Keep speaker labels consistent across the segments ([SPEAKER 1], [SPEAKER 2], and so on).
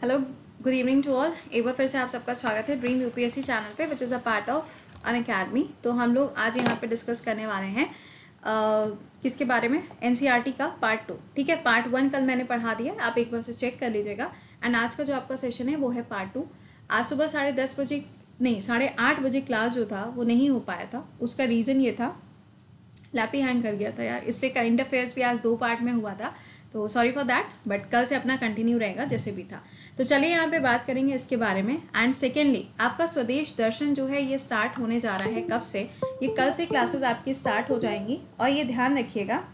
[SPEAKER 1] Hello, good evening to all. एक बार फिर से आप सबका स्वागत है ड्रीम यूपीएससी चैनल पे, which is a part of Unacademy. तो हम लोग आज यहाँ पे डिस्कस करने वाले हैं किसके बारे में, एनसीईआरटी का पार्ट 2। ठीक है, पार्ट 1 कल मैंने पढ़ा दिया, आप एक बार से चेक कर लीजिएगा। एंड आज का जो आपका सेशन है वो है पार्ट 2। आज सुबह 10:30 बजे नहीं 8:30 बजे क्लास जो था वो नहीं हो पाया था। उसका रीज़न ये था, लैपी हैंग कर गया था यार, इसलिए करंट अफेयर्स भी आज 2 पार्ट में हुआ था, तो सॉरी फॉर दैट। बट कल से अपना कंटिन्यू रहेगा जैसे भी था। तो चलिए यहाँ पे बात करेंगे इसके बारे में। एंड सेकेंडली, आपका स्वदेश दर्शन जो है ये स्टार्ट होने जा रहा है कब से, ये कल से क्लासेस आपकी स्टार्ट हो जाएंगी। और ये ध्यान रखिएगा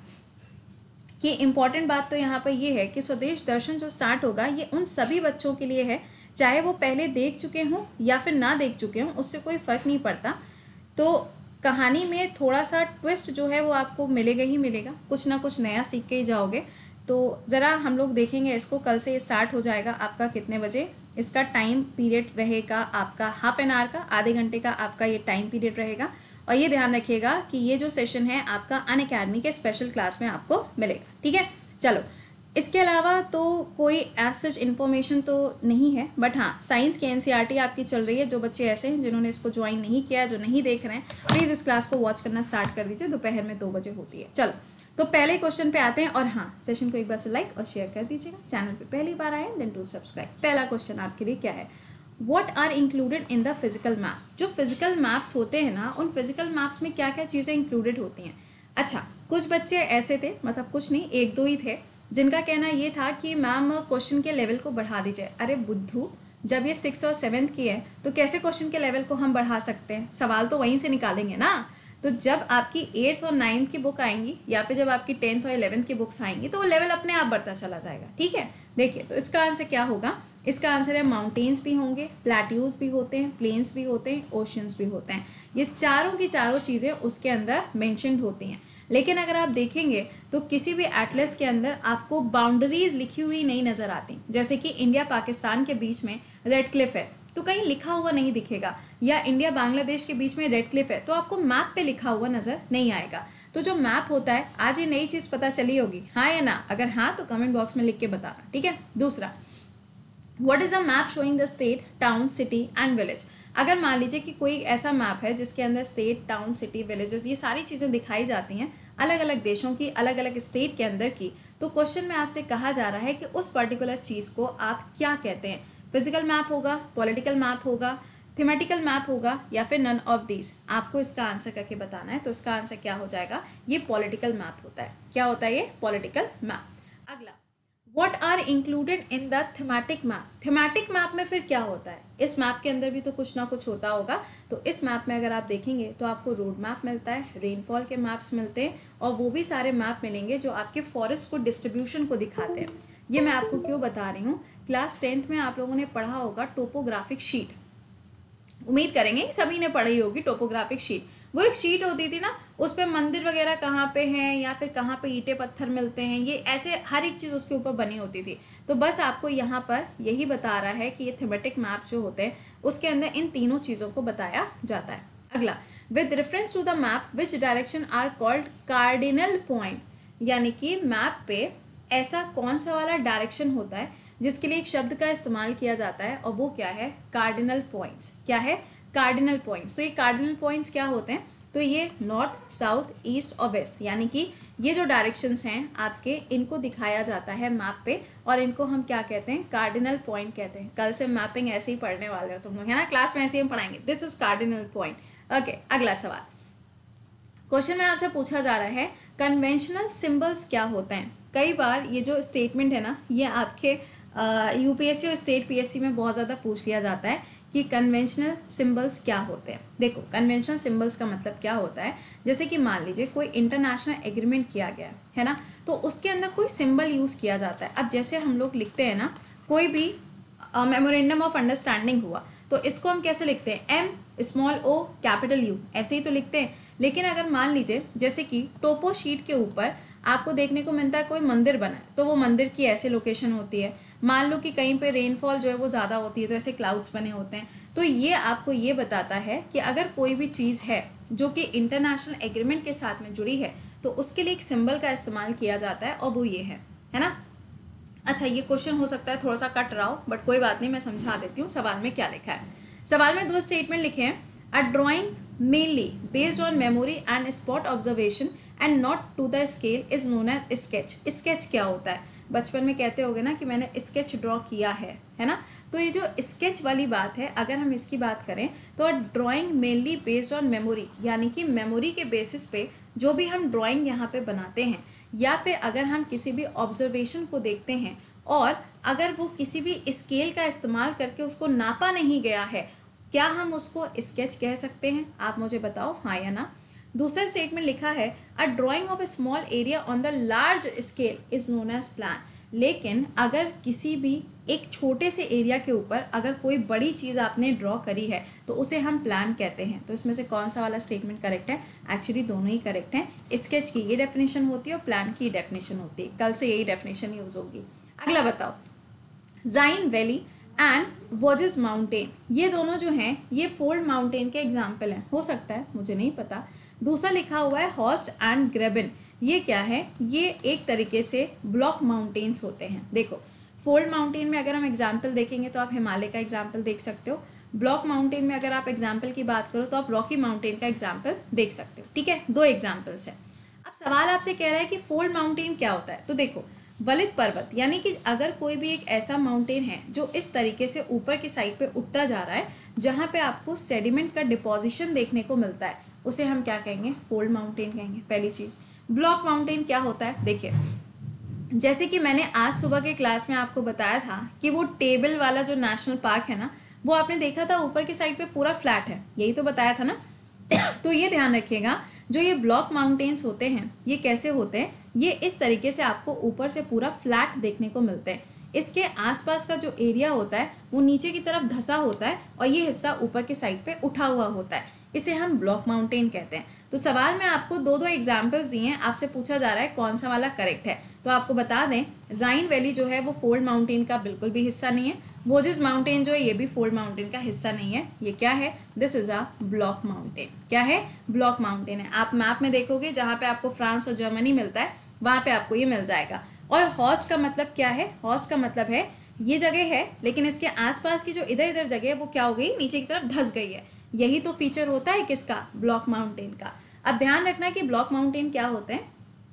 [SPEAKER 1] कि इम्पॉर्टेंट बात तो यहाँ पर ये है कि स्वदेश दर्शन जो स्टार्ट होगा ये उन सभी बच्चों के लिए है, चाहे वो पहले देख चुके हों या फिर ना देख चुके हों, उससे कोई फ़र्क नहीं पड़ता। तो कहानी में थोड़ा सा ट्विस्ट जो है वो आपको मिलेगा ही मिलेगा, कुछ ना कुछ नया सीख के ही जाओगे। तो ज़रा हम लोग देखेंगे इसको, कल से स्टार्ट हो जाएगा आपका कितने बजे। इसका टाइम पीरियड रहेगा आपका हाफ एन आवर का, आधे घंटे का आपका ये टाइम पीरियड रहेगा। और ये ध्यान रखिएगा कि ये जो सेशन है आपका अन अकेडमी के स्पेशल क्लास में आपको मिलेगा। ठीक है, चलो इसके अलावा तो कोई एज सच इन्फॉर्मेशन तो नहीं है, बट हाँ, साइंस की एनसीईआरटी आपकी चल रही है। जो बच्चे ऐसे हैं जिन्होंने इसको ज्वाइन नहीं किया, जो नहीं देख रहे हैं, प्लीज़ इस क्लास को वॉच करना स्टार्ट कर दीजिए। दोपहर में 2 बजे होती है। चलो तो पहले क्वेश्चन पे आते हैं। और हाँ, सेशन को एक बार से लाइक और शेयर कर दीजिएगा। चैनल पे पहली बार आए देन टू सब्सक्राइब। पहला क्वेश्चन आपके लिए क्या है, what are included in the physical map. जो फिजिकल मैप्स होते हैं ना, उन फिजिकल मैप्स में क्या क्या चीज़ें इंक्लूडेड होती हैं। अच्छा, कुछ बच्चे ऐसे थे, मतलब कुछ नहीं, 1-2 ही थे, जिनका कहना ये था कि मैम क्वेश्चन के लेवल को बढ़ा दीजिए। अरे बुद्धू, जब ये 6th और 7th की है तो कैसे क्वेश्चन के लेवल को हम बढ़ा सकते हैं, सवाल तो वहीं से निकालेंगे ना। तो जब आपकी 8th और 9th की बुक आएंगी या फिर जब आपकी 10th और 11th की बुक्स आएंगी तो वो लेवल अपने आप बढ़ता चला जाएगा। ठीक है, देखिए तो इसका आंसर क्या होगा। इसका आंसर है माउंटेन्स भी होंगे, प्लेट्यूज भी होते हैं, प्लेन्स भी होते हैं, ओशंस भी होते हैं। ये चारों की चारों चीज़ें उसके अंदर मेंशन्ड होती हैं। लेकिन अगर आप देखेंगे तो किसी भी एटलस के अंदर आपको बाउंड्रीज लिखी हुई नहीं नजर आती। जैसे कि इंडिया पाकिस्तान के बीच में रेड क्लिफ है तो कहीं लिखा हुआ नहीं दिखेगा, या इंडिया बांग्लादेश के बीच में रेड क्लिफ है तो आपको मैप पे लिखा हुआ नजर नहीं आएगा। तो जो मैप होता है, आज ये नई चीज़ पता चली होगी, हाँ या ना? अगर हाँ तो कमेंट बॉक्स में लिख के बताना। ठीक है, दूसरा, what is a map showing the state, town, city and village. अगर मान लीजिए कि कोई ऐसा मैप है जिसके अंदर स्टेट, टाउन, सिटी, विलेजेस ये सारी चीज़ें दिखाई जाती हैं, अलग अलग देशों की, अलग अलग स्टेट के अंदर की, तो क्वेश्चन में आपसे कहा जा रहा है कि उस पर्टिकुलर चीज़ को आप क्या कहते हैं। फिजिकल मैप होगा, पॉलिटिकल मैप होगा, थीमेटिकल मैप होगा, या फिर नन ऑफ दीज। आपको इसका आंसर करके बताना है। तो इसका आंसर क्या हो जाएगा, ये पॉलिटिकल मैप होता है। क्या होता है ये? Political map. अगला, What are included in the thematic map? Thematic map में फिर क्या होता है? इस मैप के अंदर भी तो कुछ ना कुछ होता होगा। तो इस मैप में अगर आप देखेंगे तो आपको रोड मैप मिलता है, रेनफॉल के मैप्स मिलते हैं, और वो भी सारे मैप मिलेंगे जो आपके फॉरेस्ट को डिस्ट्रीब्यूशन को दिखाते हैं। ये मैं आपको क्यों बता रही हूँ, क्लास 10th में आप लोगों ने पढ़ा होगा टोपोग्राफिक शीट। उम्मीद करेंगे सभी ने पढ़ी होगी टोपोग्राफिक शीट। वो एक शीट होती थी ना, उस पर मंदिर वगैरह कहाँ पे हैं या फिर कहाँ पे ईंटें पत्थर मिलते हैं, ये ऐसे हर एक चीज़ उसके ऊपर बनी होती थी। तो बस आपको यहाँ पर यही बता रहा है कि ये थीमेटिक मैप जो होते हैं उसके अंदर इन तीनों चीज़ों को बताया जाता है। अगला, with reference to the map which direction are called cardinal point. यानी कि मैप पे ऐसा कौन सा वाला डायरेक्शन होता है जिसके लिए एक शब्द का इस्तेमाल किया जाता है, और वो क्या है? Cardinal points. क्या है? Cardinal points. तो ये कार्डिनल पॉइंट्स क्या होते हैं? तो ये नॉर्थ, साउथ, ईस्ट और वेस्ट, यानी कि ये जो डायरेक्शंस हैं आपके, इनको दिखाया जाता है मैप पे, और इनको हम क्या कहते हैं? कार्डिनल पॉइंट कहते हैं। कल से मैपिंग ऐसे ही पढ़ने वाले हो तुम लोग, है ना? क्लास में ऐसे ही हम पढ़ाएंगे, this is cardinal point. Okay, अगला सवाल। क्वेश्चन में आपसे पूछा जा रहा है कन्वेंशनल सिंबल्स क्या होते हैं। कई बार ये जो स्टेटमेंट है ना, ये आपके यूपीएससी और स्टेट पीएससी में बहुत ज़्यादा पूछ लिया जाता है कि कन्वेंशनल सिंबल्स क्या होते हैं। देखो, कन्वेंशनल सिंबल्स का मतलब क्या होता है, जैसे कि मान लीजिए कोई इंटरनेशनल एग्रीमेंट किया गया है ना, तो उसके अंदर कोई सिंबल यूज़ किया जाता है। अब जैसे हम लोग लिखते हैं ना, कोई भी मेमोरेंडम ऑफ अंडरस्टैंडिंग हुआ तो इसको हम कैसे लिखते हैं? M small O capital U, ऐसे ही तो लिखते हैं। लेकिन अगर मान लीजिए जैसे कि टोपो शीट के ऊपर आपको देखने को मिलता है कोई मंदिर बना है, तो वो मंदिर की ऐसे लोकेशन होती है। मान लो कि कहीं पे रेनफॉल जो है वो ज़्यादा होती है तो ऐसे क्लाउड्स बने होते हैं। तो ये आपको ये बताता है कि अगर कोई भी चीज़ है जो कि इंटरनेशनल एग्रीमेंट के साथ में जुड़ी है तो उसके लिए एक सिंबल का इस्तेमाल किया जाता है, और वो ये है ना? अच्छा, ये क्वेश्चन हो सकता है थोड़ा सा कट रहा हो, बट कोई बात नहीं, मैं समझा देती हूँ सवाल में क्या लिखा है। सवाल में दो स्टेटमेंट लिखे हैं। A drawing mainly based on memory and spot observation and not to the scale is known as sketch. Sketch क्या होता है? बचपन में कहते होगे ना कि मैंने स्केच ड्रॉ किया है ना। तो ये जो स्केच वाली बात है, अगर हम इसकी बात करें तो drawing mainly based on memory, यानी कि मेमोरी के बेसिस पे जो भी हम ड्राइंग यहाँ पे बनाते हैं, या फिर अगर हम किसी भी ऑब्जर्वेशन को देखते हैं और अगर वो किसी भी स्केल का इस्तेमाल करके उसको नापा नहीं गया है, क्या हम उसको स्केच कह सकते हैं? आप मुझे बताओ हाँ या ना। दूसरा स्टेटमेंट लिखा है a drawing of a small area on the large scale is known as plan. लेकिन अगर किसी भी एक छोटे से एरिया के ऊपर अगर कोई बड़ी चीज़ आपने ड्रॉ करी है तो उसे हम प्लान कहते हैं। तो इसमें से कौन सा वाला स्टेटमेंट करेक्ट है? एक्चुअली दोनों ही करेक्ट हैं। स्केच की ये डेफिनेशन होती है और प्लान की डेफिनेशन होती है। कल से यही डेफिनेशन यूज होगी। अगला बताओ, Rhine valley and Vosges mountain, ये दोनों जो हैं ये फोल्ड माउंटेन के एग्जाम्पल हैं। हो सकता है, मुझे नहीं पता। दूसरा लिखा हुआ है हॉस्ट एंड ग्रेबिन, ये क्या है? ये एक तरीके से ब्लॉक माउंटेन्स होते हैं। देखो, फोल्ड माउंटेन में अगर हम एग्जाम्पल देखेंगे तो आप हिमालय का एग्जाम्पल देख सकते हो। ब्लॉक माउंटेन में अगर आप एग्जाम्पल की बात करो तो आप रॉकी माउंटेन का एग्जाम्पल देख सकते हो। ठीक है, दो एग्जाम्पल्स है। अब सवाल आपसे कह रहा है कि फोल्ड माउंटेन क्या होता है। तो देखो, वलित पर्वत यानी कि अगर कोई भी एक ऐसा माउंटेन है जो इस तरीके से ऊपर की साइड पे उठता जा रहा है, जहाँ पे आपको सेडिमेंट का डिपोजिशन देखने को मिलता है, उसे हम क्या कहेंगे? फोल्ड माउंटेन कहेंगे। पहली चीज। ब्लॉक माउंटेन क्या होता है? देखिए, जैसे कि मैंने आज सुबह के क्लास में आपको बताया था कि वो टेबल वाला जो नेशनल पार्क है ना, वो आपने देखा था ऊपर की साइड पे पूरा फ्लैट है, यही तो बताया था ना। तो ये ध्यान रखिएगा, जो ये ब्लॉक माउंटेन्स होते हैं ये कैसे होते हैं? ये इस तरीके से आपको ऊपर से पूरा फ्लैट देखने को मिलते हैं। इसके आसपास का जो एरिया होता है वो नीचे की तरफ धंसा होता है और ये हिस्सा ऊपर की साइड पे उठा हुआ होता है, इसे हम ब्लॉक माउंटेन कहते हैं। तो सवाल में आपको दो दो एग्जाम्पल्स दिए हैं, आपसे पूछा जा रहा है कौन सा वाला करेक्ट है। तो आपको बता दें, राइन वैली जो है वो फोल्ड माउंटेन का बिल्कुल भी हिस्सा नहीं है। वोजेस माउंटेन जो है ये भी फोल्ड माउंटेन का हिस्सा नहीं है। ये क्या है? This is a block mountain. क्या है? ब्लॉक माउंटेन है। आप मैप में देखोगे जहाँ पे आपको फ्रांस और जर्मनी मिलता है, वहाँ पे आपको ये मिल जाएगा। और हॉस्ट का मतलब क्या है? हॉस्ट का मतलब है ये जगह है, लेकिन इसके आसपास की जो इधर इधर जगह है वो क्या हो गई? नीचे की तरफ धंस गई है। यही तो फीचर होता है किसका? ब्लॉक माउंटेन का। अब ध्यान रखना कि ब्लॉक माउंटेन क्या होते हैं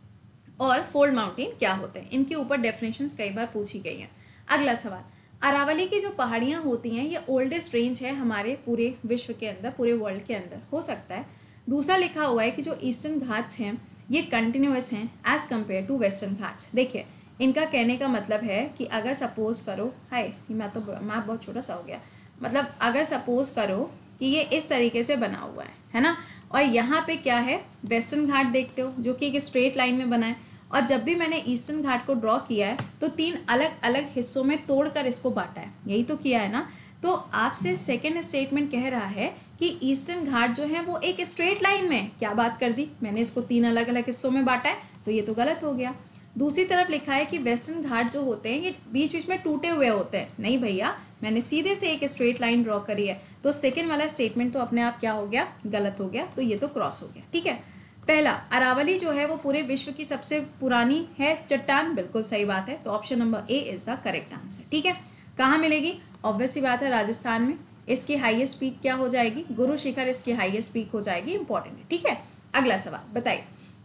[SPEAKER 1] और फोल्ड माउंटेन क्या होते हैं। इनके ऊपर डेफिनेशंस कई बार पूछी गई हैं। अगला सवाल, अरावली की जो पहाड़ियाँ होती हैं ये ओल्डेस्ट रेंज है हमारे पूरे विश्व के अंदर, पूरे वर्ल्ड के अंदर, हो सकता है। दूसरा लिखा हुआ है कि जो ईस्टर्न घाट्स हैं ये कंटिन्यूअस हैं as compare to western Ghats. देखिए, इनका कहने का मतलब है कि अगर सपोज करो, हाय मैं बहुत छोटा सा हो गया, मतलब अगर सपोज करो कि ये इस तरीके से बना हुआ है ना, और यहाँ पे क्या है? वेस्टर्न घाट देखते हो जो कि एक स्ट्रेट लाइन में बना है, और जब भी मैंने ईस्टर्न घाट को ड्रॉ किया है तो तीन अलग अलग हिस्सों में तोड़कर इसको बांटा है, यही तो किया है ना। तो आपसे सेकेंड स्टेटमेंट कह रहा है कि ईस्टर्न घाट जो है वो एक स्ट्रेट लाइन में, क्या बात कर दी, मैंने इसको तीन अलग अलग हिस्सों में बांटा है, तो ये तो गलत हो गया। दूसरी तरफ लिखा है कि वेस्टर्न घाट जो होते हैं ये बीच बीच में टूटे हुए होते हैं। नहीं भैया, मैंने सीधे से एक स्ट्रेट लाइन ड्रॉ करी है, तो सेकेंड वाला स्टेटमेंट तो अपने आप क्या हो गया? गलत हो गया। तो ये तो क्रॉस हो गया। ठीक है। पहला, अरावली जो है वो पूरे विश्व की सबसे पुरानी है चट्टान, बिल्कुल सही बात है। तो option number A is the correct answer. ठीक है। कहाँ मिलेगी? ऑब्वियस सी बात है, राजस्थान में। इसकी हाईएस्ट पीक क्या हो जाएगी? गुरु शिखर इसकी हाईएस्ट पीक हो जाएगी। इंपॉर्टेंट है। ठीक है। अगला सवाल बताइए,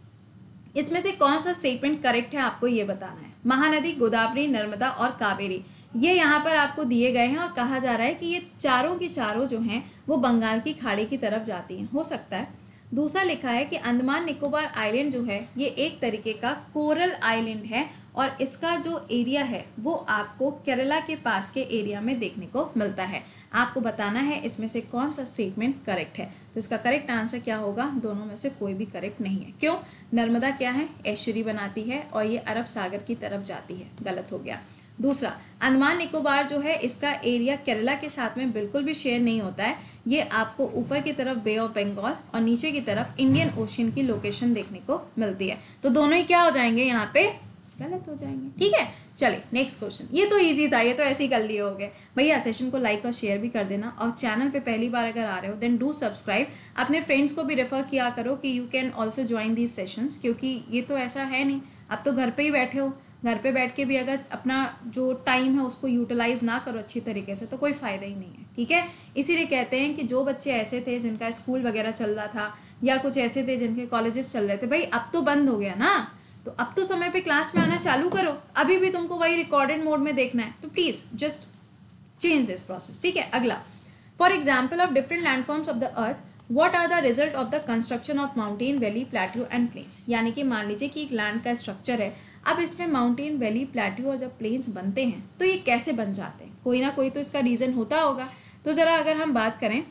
[SPEAKER 1] इसमें से कौन सा स्टेटमेंट करेक्ट है आपको ये बताना है। महानदी, गोदावरी, नर्मदा और कावेरी, ये यहाँ पर आपको दिए गए हैं और कहा जा रहा है कि ये चारों की चारों जो हैं वो बंगाल की खाड़ी की तरफ जाती हैं, हो सकता है। दूसरा लिखा है कि अंडमान निकोबार आइलैंड जो है ये एक तरीके का कोरल आइलैंड है और इसका जो एरिया है वो आपको केरला के पास के एरिया में देखने को मिलता है। आपको बताना है इसमें से कौन सा स्टेटमेंट करेक्ट है। तो इसका करेक्ट आंसर क्या होगा? दोनों में से कोई भी करेक्ट नहीं है। क्यों? नर्मदा क्या है? एस्चुरी बनाती है और ये अरब सागर की तरफ जाती है, गलत हो गया। दूसरा, अंडमान निकोबार जो है इसका एरिया केरला के साथ में बिल्कुल भी शेयर नहीं होता है। ये आपको ऊपर की तरफ बे ऑफ बंगाल और नीचे की तरफ इंडियन ओशियन की लोकेशन देखने को मिलती है। तो दोनों ही क्या हो जाएंगे? यहाँ पे गलत हो जाएंगे। ठीक है। चलिए नेक्स्ट क्वेश्चन। ये तो इजी था, ये तो ऐसे ही कर लिए होगे भैया। सेशन को लाइक और शेयर भी कर देना, और चैनल पे पहली बार अगर आ रहे हो देन डू सब्सक्राइब। अपने फ्रेंड्स को भी रेफर किया करो कि you can also join these sessions, क्योंकि ये तो ऐसा है नहीं, अब तो घर पे ही बैठे हो, घर पे बैठ के भी अगर अपना जो टाइम है उसको यूटिलाइज ना करो अच्छी तरीके से तो कोई फ़ायदा ही नहीं है, ठीक है। इसीलिए कहते हैं कि जो बच्चे ऐसे थे जिनका स्कूल वगैरह चल रहा था या कुछ ऐसे थे जिनके कॉलेजेस चल रहे थे, भाई अब तो बंद हो गया ना, तो अब तो समय पे क्लास में आना चालू करो। अभी भी तुमको वही रिकॉर्डेड मोड में देखना है तो please just change this process, ठीक है। अगला, for example of different landforms of the earth what are the result of the construction of mountain valley plateau and plains. यानी कि मान लीजिए कि एक लैंड का स्ट्रक्चर है, अब इसमें माउंटेन वैली प्लेट्यू और जब प्लेन्स बनते हैं तो ये कैसे बन जाते हैं, कोई ना कोई तो इसका रीज़न होता होगा। तो ज़रा अगर हम बात करें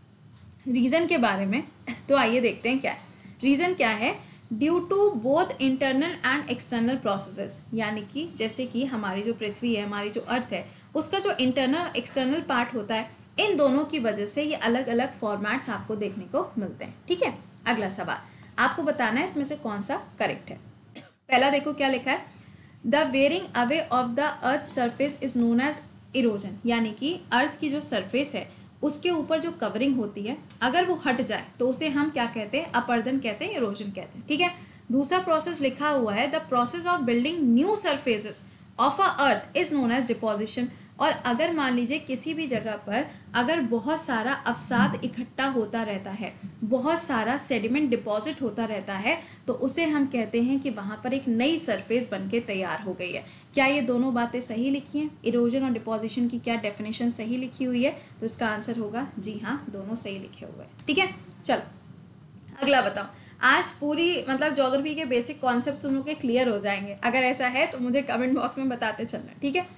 [SPEAKER 1] रीज़न के बारे में तो आइए देखते हैं क्या है रीज़न। क्या है, due to both internal and external processes. यानी कि जैसे कि हमारी जो पृथ्वी है, हमारी जो अर्थ है, उसका जो इंटरनल एक्सटर्नल पार्ट होता है, इन दोनों की वजह से ये अलग अलग फॉर्मेट्स आपको देखने को मिलते हैं, ठीक है। अगला सवाल आपको बताना है इसमें से कौन सा करेक्ट है। पहला देखो क्या लिखा है, the wearing away of the earth surface is known as erosion. यानी कि अर्थ की जो सरफेस है उसके ऊपर जो कवरिंग होती है अगर वो हट जाए तो उसे हम क्या कहते हैं, अपर्दन कहते हैं, इरोजन कहते हैं, ठीक है। दूसरा प्रोसेस लिखा हुआ है, the process of building new surfaces of a earth is known as deposition. और अगर मान लीजिए किसी भी जगह पर अगर बहुत सारा अवसाद इकट्ठा होता रहता है, बहुत सारा सेडिमेंट डिपॉजिट होता रहता है, तो उसे हम कहते हैं कि वहाँ पर एक नई सरफेस बनके तैयार हो गई है। क्या ये दोनों बातें सही लिखी हैं, इरोजन और डिपोजिशन की क्या डेफिनेशन सही लिखी हुई है, तो इसका आंसर होगा जी हाँ, दोनों सही लिखे हुए हैं, ठीक है। चलो अगला बताओ। आज पूरी मतलब ज्योग्राफी के बेसिक कॉन्सेप्ट तुम लोग के क्लियर हो जाएंगे, अगर ऐसा है तो मुझे कमेंट बॉक्स में बताते चलना, ठीक है।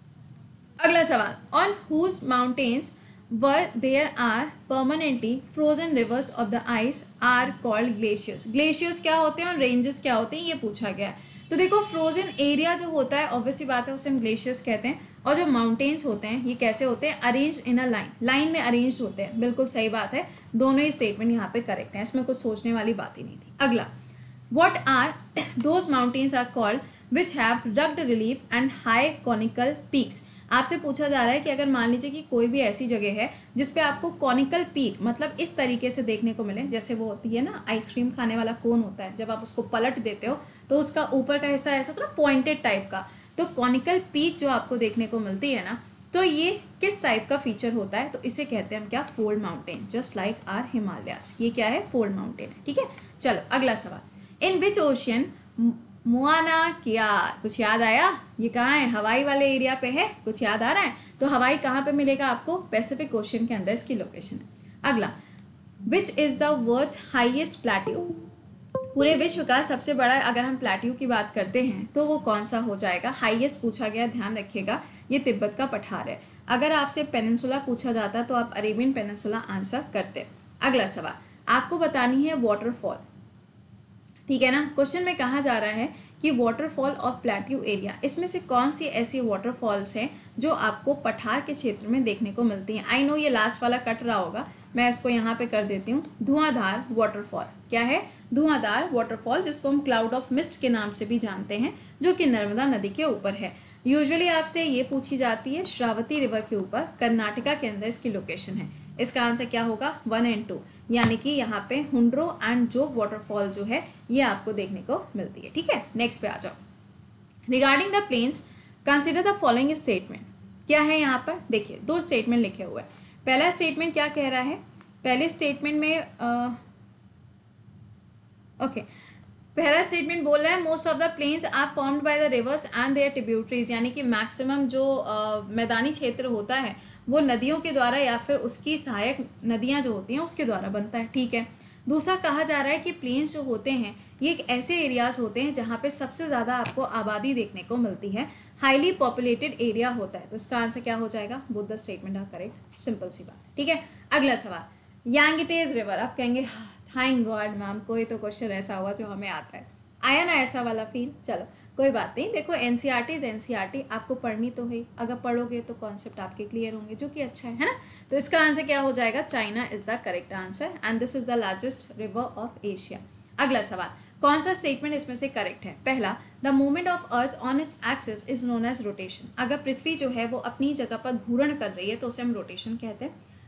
[SPEAKER 1] अगला सवाल, on whose mountains were there are permanently frozen rivers of the ice are called glaciers. Glaciers क्या होते हैं और रेंजेस क्या होते हैं ये पूछा गया है। तो देखो फ्रोजन एरिया जो होता है ऑब्वियसली बात है उसे हम ग्लेशियर्स कहते हैं, और जो माउंटेन्स होते हैं ये कैसे होते हैं, arrange in a line, line में अरेंज होते हैं। बिल्कुल सही बात है, दोनों ही स्टेटमेंट यहाँ पे करेक्ट है, इसमें कुछ सोचने वाली बात ही नहीं थी। अगला, what are those mountains are called which have rugged relief and high conical peaks। आपसे पूछा जा रहा है कि अगर मान लीजिए कि कोई भी ऐसी जगह है जिसपे आपको कॉनिकल पीक मतलब इस तरीके से देखने को मिले, जैसे वो होती है ना आइसक्रीम खाने वाला कोन होता है, जब आप उसको पलट देते हो तो उसका ऊपर का हिस्सा ऐसा थोड़ा पॉइंटेड टाइप का, तो कॉनिकल पीक जो आपको देखने को मिलती है ना, तो ये किस टाइप का फीचर होता है, तो इसे कहते हैं हम क्या, fold mountain, just like our Himalayas. ये क्या है, फोल्ड माउंटेन है, ठीक है। चलो अगला सवाल, इन विच ओशियन मोआना किया। कुछ याद आया, ये कहाँ है, हवाई वाले एरिया पे है, कुछ याद आ रहा है। तो हवाई कहाँ पे मिलेगा आपको, पैसिफिक ओशियन के अंदर इसकी लोकेशन है। अगला, which is the world's highest plateau. पूरे विश्व का सबसे बड़ा अगर हम प्लेट्यू की बात करते हैं तो वो कौन सा हो जाएगा, हाईएस्ट पूछा गया, ध्यान रखिएगा ये तिब्बत का पठार है। अगर आपसे पेनिनसुला पूछा जाता तो आप अरेबियन पेनिनसुला आंसर करते। अगला सवाल, आपको बतानी है वाटरफॉल, ठीक है ना। क्वेश्चन में कहा जा रहा है कि वाटरफॉल ऑफ प्लेट्यू एरिया, इसमें से कौन सी ऐसी वाटरफॉल्स हैं जो आपको पठार के क्षेत्र में देखने को मिलती हैं। आई नो ये लास्ट वाला कट रहा होगा, मैं इसको यहाँ पे कर देती हूँ। धुआंधार वाटरफॉल, क्या है, धुआंधार वाटरफॉल, जिसको हम क्लाउड ऑफ मिस्ट के नाम से भी जानते हैं, जो कि नर्मदा नदी के ऊपर है। यूजुअली आपसे ये पूछी जाती है श्रावती रिवर के ऊपर, कर्नाटका के अंदर इसकी लोकेशन है। इसका आंसर क्या होगा, 1 और 2, यानी कि यहाँ पे हुंड्रो एंड जोग वाटरफॉल जो है ये आपको देखने को मिलती है, ठीक है। नेक्स्ट पे आ जाओ। Regarding the plains consider the following statement. क्या है यहाँ पर, देखिए 2 स्टेटमेंट लिखे हुए हैं। पहला स्टेटमेंट क्या कह रहा है, पहले स्टेटमेंट में पहला स्टेटमेंट बोल रहा है most of the plains are formed by the rivers and their tributaries, यानी कि मैक्सिमम जो मैदानी क्षेत्र होता है वो नदियों के द्वारा या फिर उसकी सहायक नदियां जो होती हैं उसके द्वारा बनता है, ठीक है। दूसरा कहा जा रहा है कि प्लेन्स जो होते हैं ये एक ऐसे एरियाज होते हैं जहाँ पे सबसे ज़्यादा आपको आबादी देखने को मिलती है, हाईली पॉपुलेटेड एरिया होता है। तो इसका आंसर क्या हो जाएगा, both the statement are correct, simple सी बात, ठीक है। अगला सवाल, यांगिटीज रिवर। आप कहेंगे थैंक गॉड मैम कोई तो क्वेश्चन ऐसा हुआ जो हमें आता है, आया ना ऐसा वाला फील। चलो कोई बात नहीं, देखो एनसीईआरटी इज एनसीईआरटी, आपको पढ़नी तो है, अगर पढ़ोगे तो कॉन्सेप्ट आपके क्लियर होंगे, जो कि अच्छा है ना। तो इसका आंसर क्या हो जाएगा, China is the correct answer and this is the largest river of Asia. अगला सवाल, कौन सा स्टेटमेंट इसमें से करेक्ट है। पहला, the movement of earth on its axis is known as rotation. अगर पृथ्वी जो है वो अपनी जगह पर घूर्ण कर रही है तो उसे हम रोटेशन कहते हैं।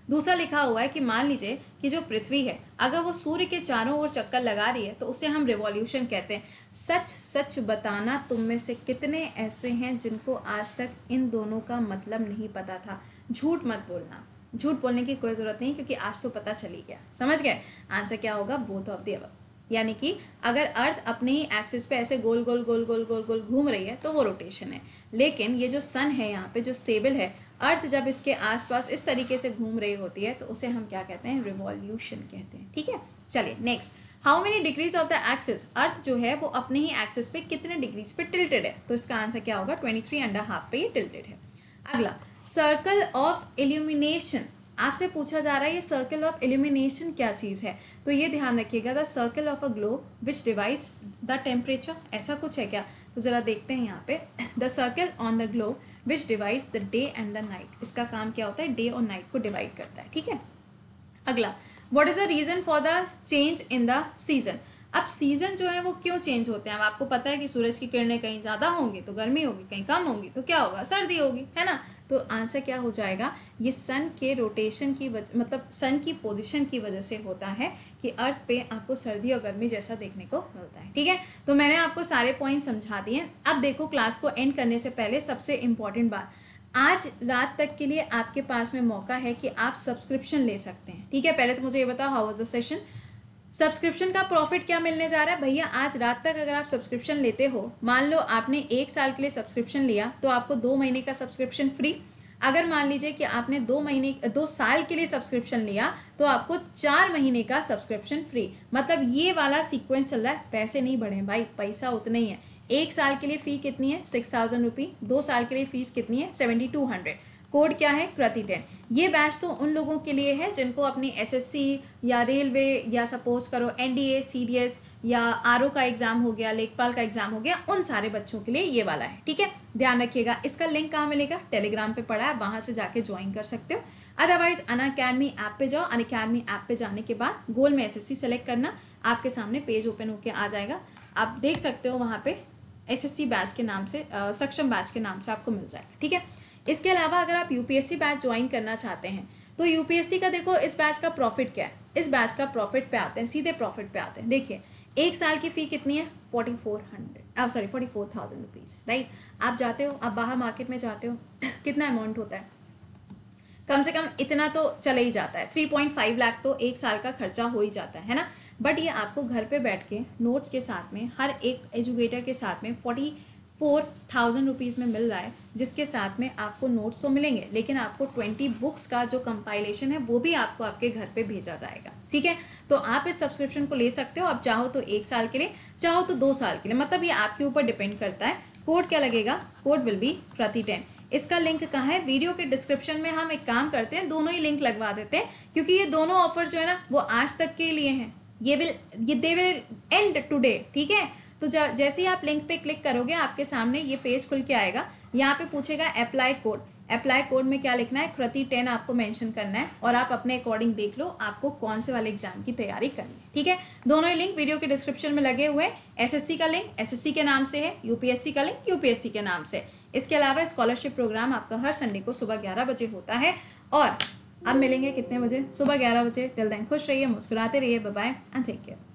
[SPEAKER 1] दूसरा लिखा हुआ है कि मान लीजिए कि जो पृथ्वी है अगर वो सूर्य के चारों ओर चक्कर लगा रही है तो उसे हम रिवॉल्यूशन कहते हैं। सच सच बताना तुम में से कितने ऐसे हैं जिनको आज तक इन दोनों का मतलब नहीं पता था। झूठ मत बोलना, झूठ बोलने की कोई ज़रूरत नहीं क्योंकि आज तो पता चल ही गया। समझ गए? आंसर क्या होगा? Both of the above. यानी कि अगर अर्थ अपने ही एक्सिस पे ऐसे गोल गोल गोल गोल गोल गोल घूम रही है तो वो रोटेशन है, लेकिन ये जो सन है यहाँ पे जो स्टेबल है, अर्थ जब इसके आसपास इस तरीके से घूम रही होती है तो उसे हम क्या कहते हैं? रिवॉल्यूशन कहते हैं। ठीक है, चलिए next. How many degrees of the axis, earth जो है वो अपने ही एक्सिस पे कितने डिग्रीज पे टिल्टेड है, तो इसका आंसर क्या होगा? 23.5 पे ये टिल्टेड है। अगला, सर्कल ऑफ इल्यूमिनेशन, आपसे पूछा जा रहा है ये सर्कल ऑफ इल्यूमिनेशन क्या चीज़ है, तो ये ध्यान रखिएगा, the circle of a globe which divides the temperature, ऐसा कुछ है क्या? तो ज़रा देखते हैं यहाँ पे, the circle on the globe which divides the day and the night, इसका काम क्या होता है? डे और नाइट को डिवाइड करता है। ठीक है, अगला, what is the reason for the change in the season, अब सीज़न जो है वो क्यों चेंज होते हैं? अब आपको पता है कि सूरज की किरणें कहीं ज़्यादा होंगी तो गर्मी होगी, कहीं कम होंगी तो क्या होगा? सर्दी होगी, है ना। तो आंसर क्या हो जाएगा? ये सन के रोटेशन की वजह, मतलब सन की पोजीशन की वजह से होता है कि अर्थ पे आपको सर्दी और गर्मी जैसा देखने को मिलता है। ठीक है, तो मैंने आपको सारे पॉइंट समझा दिए। अब देखो, क्लास को एंड करने से पहले सबसे इम्पॉर्टेंट बात, आज रात तक के लिए आपके पास में मौका है कि आप सब्सक्रिप्शन ले सकते हैं। ठीक है, पहले तो मुझे ये बताओ, how was the session? Subscription का प्रॉफिट क्या मिलने जा रहा है भैया? आज रात तक अगर आप सब्सक्रिप्शन लेते हो, मान लो आपने 1 साल के लिए सब्सक्रिप्शन लिया तो आपको 2 महीने का सब्सक्रिप्शन फ्री। अगर मान लीजिए कि आपने 2 साल के लिए सब्सक्रिप्शन लिया तो आपको 4 महीने का सब्सक्रिप्शन फ्री। मतलब ये वाला सीक्वेंस चल रहा है, पैसे नहीं बढ़े भाई, पैसा उतना ही है। 1 साल के लिए फ़ी कितनी है? 6000 रुपी। 2 साल के लिए फीस कितनी है? 7200। कोड क्या है? कृति10। ये बैच तो उन लोगों के लिए है जिनको अपनी एसएससी या रेलवे या सपोज करो एनडीए, सीडीएस या आरओ का एग्जाम हो गया, लेखपाल का एग्जाम हो गया, उन सारे बच्चों के लिए ये वाला है। ठीक है, ध्यान रखिएगा। इसका लिंक कहाँ मिलेगा? टेलीग्राम पे पड़ा है, वहां से जाके ज्वाइन कर सकते हो। अदरवाइज अनअकैडमी ऐप पे जाओ, अनअकैडमी ऐप पे जाने के बाद गोल में एसएससी सेलेक्ट करना, आपके सामने पेज ओपन होकर आ जाएगा। आप देख सकते हो वहाँ पे एसएससी बैच के नाम से, सक्षम बैच के नाम से आपको मिल जाएगा। ठीक है, इसके अलावा अगर आप यूपीएससी बैच ज्वाइन करना चाहते हैं तो यूपीएससी का देखो, इस बैच का प्रॉफिट क्या है? इस बैच का प्रॉफिट पे आते हैं, सीधे प्रॉफिट पे आते हैं। देखिए, 1 साल की फ़ी कितनी है? 44,000 रुपीज़, राइट। आप जाते हो, आप बाहर मार्केट में जाते हो, कितना अमाउंट होता है? कम से कम इतना तो चले ही जाता है, 3.5 लाख तो 1 साल का खर्चा हो ही जाता है ना। बट ये आपको घर पे बैठ के नोट्स के साथ में, हर एक एजुकेटर के साथ में 44,000 रुपीज़ में मिल रहा है, जिसके साथ में आपको नोट्स तो मिलेंगे, लेकिन आपको 20 बुक्स का जो कंपाइलेशन है वो भी आपको आपके घर पे भेजा जाएगा। ठीक है, तो आप इस सब्सक्रिप्शन को ले सकते हो। आप चाहो तो 1 साल के लिए, चाहो तो 2 साल के लिए, मतलब ये आपके ऊपर डिपेंड करता है। कोड क्या लगेगा? कोड विल बी कृति10। इसका लिंक कहाँ है? वीडियो के डिस्क्रिप्शन में। हम एक काम करते हैं, दोनों ही लिंक लगवा देते हैं, क्योंकि ये दोनों ऑफर जो है ना वो आज तक के लिए हैं। They will end today. ठीक है, तो जैसे ही आप लिंक पे क्लिक करोगे आपके सामने ये पेज खुल के आएगा। यहाँ पे पूछेगा अप्लाई कोड। अप्लाई कोड में क्या लिखना है? कृति10 आपको मेंशन करना है और आप अपने अकॉर्डिंग देख लो आपको कौन से वाले एग्जाम की तैयारी करनी है। ठीक है, दोनों ही लिंक वीडियो के डिस्क्रिप्शन में लगे हुए। एसएससी का लिंक एसएससी के नाम से है, यूपीएससी का लिंक यूपीएससी के नाम से। इसके अलावा स्कॉलरशिप प्रोग्राम आपका हर संडे को सुबह 11 बजे होता है। और अब मिलेंगे कितने बजे? सुबह 11 बजे। टिल देन खुश रहिए, मुस्कुराते रहिए। Bye bye and take care.